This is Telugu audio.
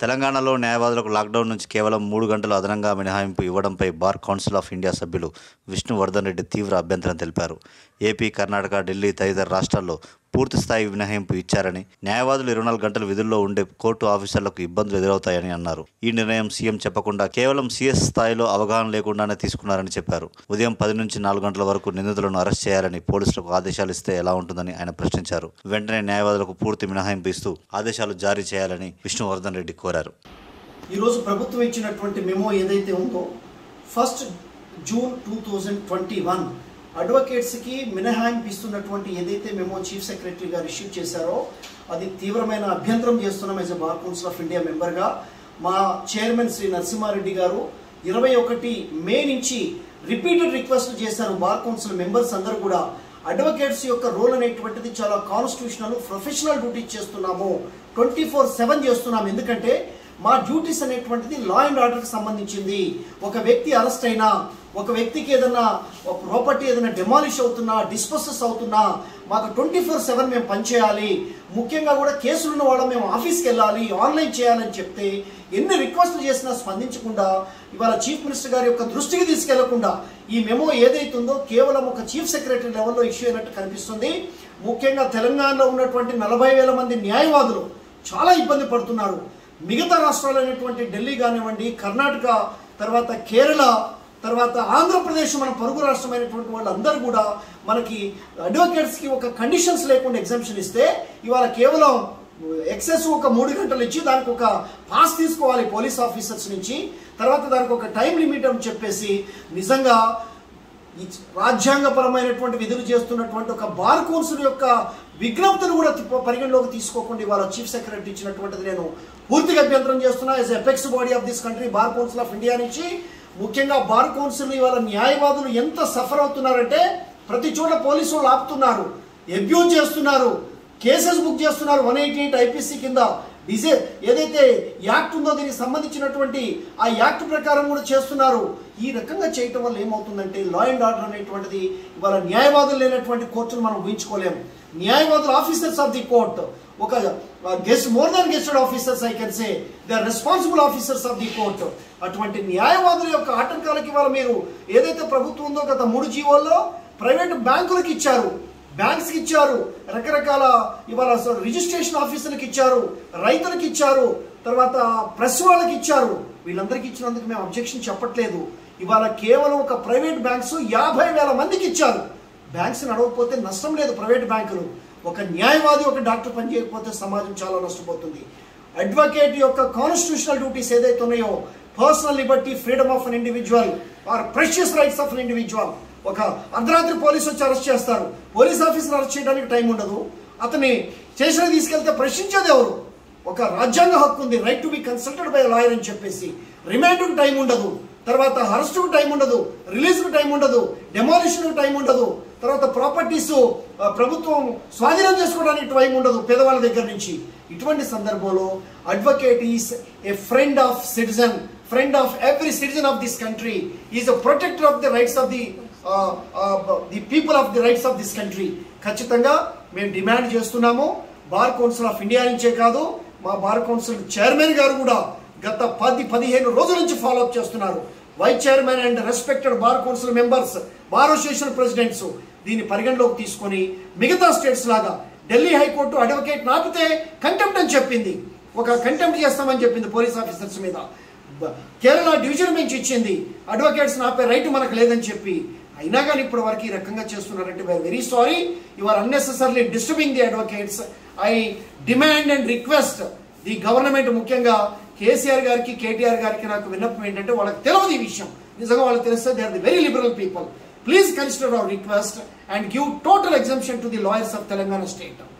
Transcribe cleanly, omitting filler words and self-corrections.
తెలంగాణలో న్యాయవాదులకు లాక్డౌన్ నుంచి కేవలం 3 గంటలు అదనంగా మినహాయింపు ఇవ్వడంపై బార్ కౌన్సిల్ ఆఫ్ ఇండియా సభ్యులు విష్ణువర్ధన్ రెడ్డి తీవ్ర అభ్యంతరం తెలిపారు. ఏపీ, కర్ణాటక, ఢిల్లీ తదితర రాష్ట్రాల్లో పూర్తి స్థాయి మినహాయింపు ఇచ్చారని, న్యాయవాదులు 24 గంటలు విధుల్లో ఉండే కోర్టు ఆఫీసర్లకు ఇబ్బందులు ఎదురవుతాయని అన్నారు. ఈ నిర్ణయం సీఎం చెప్పకుండా కేవలం సీఎస్ స్థాయిలో అవగాహన లేకుండానే తీసుకున్నారని చెప్పారు. ఉదయం 10 నుంచి 4 గంటల వరకు నిందితులను అరెస్ట్ చేయాలని పోలీసులకు ఆదేశాలు ఇస్తే ఎలా ఉంటుందని ఆయన ప్రశ్నించారు. వెంటనే న్యాయవాదులకు పూర్తి మినహాయింపు ఇస్తూ ఆదేశాలు జారీ చేయాలని విష్ణువర్ధన్ రెడ్డి కోరారు. ఈరోజు ప్రభుత్వం ఇచ్చినటువంటి మెమో ఏదైతే ఉందో 1 జూన్ 2021 అడ్వకేట్స్కి మినహాయింపు ఇస్తున్నటువంటి ఏదైతే మెమో చీఫ్ సెక్రటరీ గారు ఇష్యూ చేశారో అది తీవ్రమైన అభ్యంతరం చేస్తున్నాం. As a bar council of India మెంబర్గా మా చైర్మన్ శ్రీ నరసింహారెడ్డి గారు 21 మే నుంచి రిపీటెడ్ రిక్వెస్ట్ చేశారు. బార్ కౌన్సిల్ మెంబర్స్ అందరూ కూడా అడ్వకేట్స్ యొక్క రోల్ అనేటువంటిది చాలా కాన్స్టిట్యూషనల్, ప్రొఫెషనల్ డ్యూటీస్ చేస్తున్నాము, 24/7 చేస్తున్నాము. ఎందుకంటే మా డ్యూటీస్ అనేటువంటిది లా అండ్ ఆర్డర్కి సంబంధించింది. ఒక వ్యక్తి అరెస్ట్ అయినా, ఒక వ్యక్తికి ఏదైనా ప్రాపర్టీ ఏదైనా డెమాలిష్ అవుతున్నా, డిస్పోసెస్ అవుతున్నా మాకు 24/7 మేము పనిచేయాలి. ముఖ్యంగా కూడా కేసులు ఉన్న వాళ్ళం మేము ఆఫీస్కి వెళ్ళాలి, ఆన్లైన్ చేయాలని చెప్తే ఎన్ని రిక్వెస్ట్లు చేసినా స్పందించకుండా ఇవాళ చీఫ్ మినిస్టర్ గారి యొక్క దృష్టికి తీసుకెళ్లకుండా ఈ మెమో ఏదైతుందో కేవలం ఒక చీఫ్ సెక్రటరీ లెవెల్లో ఇష్యూ అయినట్టు కనిపిస్తుంది. ముఖ్యంగా తెలంగాణలో ఉన్నటువంటి 40,000 మంది న్యాయవాదులు చాలా ఇబ్బంది పడుతున్నారు. మిగతా రాష్ట్రాలు అయినటువంటి ఢిల్లీ కానివ్వండి, కర్ణాటక, తర్వాత కేరళ, తర్వాత ఆంధ్రప్రదేశ్, మన పొరుగు రాష్ట్రమైనటువంటి వాళ్ళందరూ కూడా మనకి అడ్వకేట్స్కి ఒక కండిషన్స్ లేకుండా ఎగ్జామ్షన్ ఇస్తే ఇవాళ కేవలం ఎక్సెస్ ఒక 3 గంటలు ఇచ్చి దానికి ఒక పాస్ తీసుకోవాలి పోలీస్ ఆఫీసర్స్ నుంచి, తర్వాత దానికి ఒక టైం లిమిట్ అని చెప్పేసి నిజంగా రాజ్యాంగపరమైనటువంటి విధులు చేస్తున్నటువంటి ఒక బార్ కౌన్సిల్ యొక్క విజ్ఞప్తులు కూడా పరిగణలోకి తీసుకోకుండా ఇవాళ చీఫ్ సెక్రటరీ ఇచ్చినటువంటిది నేను పూర్తిగా అభ్యంతరం చేస్తున్నా. As apex body of this country bar council of India నుంచి ముఖ్యంగా బార్ కౌన్సిల్ ఇవాళ న్యాయవాదులు ఎంత సఫర్ అవుతున్నారంటే ప్రతి చోట పోలీసు వాళ్ళు ఆపుతున్నారు, అబ్యూజ్ చేస్తున్నారు, కేసెస్ బుక్ చేస్తున్నారు. 188 ఐపీసీ కింద ఏదైతే యాక్ట్ ఉందో దీనికి సంబంధించినటువంటి ఆ యాక్ట్ ప్రకారం కూడా చేస్తున్నారు. ఈ రకంగా చేయటం వల్ల ఏమవుతుందంటే లా అండ్ ఆర్డర్ అనేటువంటిది ఇవాళ న్యాయవాదులు లేనటువంటి కోర్టును మనం ఊహించుకోలేము. న్యాయవాదులు ఆఫీసర్స్ ఆఫ్ ది కోర్ట్, ఒక more than gazetted officers, I can say they are responsible officers of the court. అటువంటి న్యాయవాదుల యొక్క ఆటంకాలకి ఇవాళ మీరు ఏదైతే ప్రభుత్వం ఉందో గత 3 జీవోల్లో ప్రైవేట్ బ్యాంకులకు ఇచ్చారు, బ్యాంక్స్కి ఇచ్చారు, రకరకాల ఇవాళ రిజిస్ట్రేషన్ ఆఫీసర్లకు ఇచ్చారు, రైతులకు ఇచ్చారు, తర్వాత ప్రెస్ వాళ్ళకి ఇచ్చారు. వీళ్ళందరికీ ఇచ్చినందుకు మేము అబ్జెక్షన్ చెప్పట్లేదు. ఇవాళ కేవలం ఒక ప్రైవేట్ బ్యాంక్స్ 50,000 మందికి ఇచ్చారు. బ్యాంక్స్ నడవకపోతే నష్టం లేదు ప్రైవేట్ బ్యాంకులు. ఒక న్యాయవాది, ఒక డాక్టర్ పని చేయకపోతే సమాజం చాలా నష్టపోతుంది. అడ్వకేట్ యొక్క కాన్స్టిట్యూషనల్ డ్యూటీస్ ఏదైతే ఉన్నాయో, personal liberty, freedom of an individual are precious rights of an individual. ఒక అర్ధరాత్రి పోలీసు వచ్చి అరెస్ట్ చేస్తారు, పోలీస్ ఆఫీసర్ అరెస్ట్ చేయడానికి టైం ఉండదు, అతన్ని స్టేషన్ తీసుకెళ్తే ప్రశ్నించేది ఎవరు? ఒక రాజ్యాంగ హక్కు ఉంది, right to be consulted by lawyer అని చెప్పేసి. రిమాండ్కు టైం ఉండదు, తర్వాత అరెస్టుకు టైం ఉండదు, రిలీజ్కు టైం ఉండదు, డెమాలిషన్కు టైం ఉండదు, తర్వాత ప్రాపర్టీస్ ప్రభుత్వం స్వాధీనం చేసుకోవడానికి టైం ఉండదు పేదవాళ్ళ దగ్గర నుంచి. ఇటువంటి సందర్భంలో advocate is a friend of citizen, friend of every citizen of this country, is a protector of the rights of the people of the rights of this country. ఖచ్చితంగా మేము డిమాండ్ చేస్తున్నాము. బార్ కౌన్సిల్ ఆఫ్ ఇండియా నుంచే కాదు, మా బార్ కౌన్సిల్ చైర్మన్ గారు కూడా గత 10-15 రోజుల నుంచి ఫాలోఅప్ చేస్తున్నారు. Vice chairman and respected bar council members, bar association presidents దీన్ని పరిగణలోకి తీసుకొని మిగతా స్టేట్స్ లాగా ఢిల్లీ హైకోర్టు అడ్వకేట్ నాపితే కంటెంప్ట్ అని చెప్పింది, ఒక కంటెంప్ట్ చేస్తామని చెప్పింది పోలీస్ ఆఫీసర్స్ మీద. కేరళ డివిజన్ బెంచ్ ఇచ్చింది అడ్వకేట్స్ నాపే రైట్ మనకు లేదని చెప్పి. అయినా కానీ ఇప్పటి వరకు ఈ రకంగా చేస్తున్నారంటే we are very sorry. You are unnecessarily disturbing the advocates. I demand and request the government, ముఖ్యంగా కేసీఆర్ గారికి, కేటీఆర్ గారికి నాకు విన్నపం ఏంటంటే వాళ్ళకి తెలియదు ఈ విషయం. నిజంగా వాళ్ళకి తెలిస్తే they are the very liberal people. Please consider our request and give total exemption to the lawyers of Telangana state.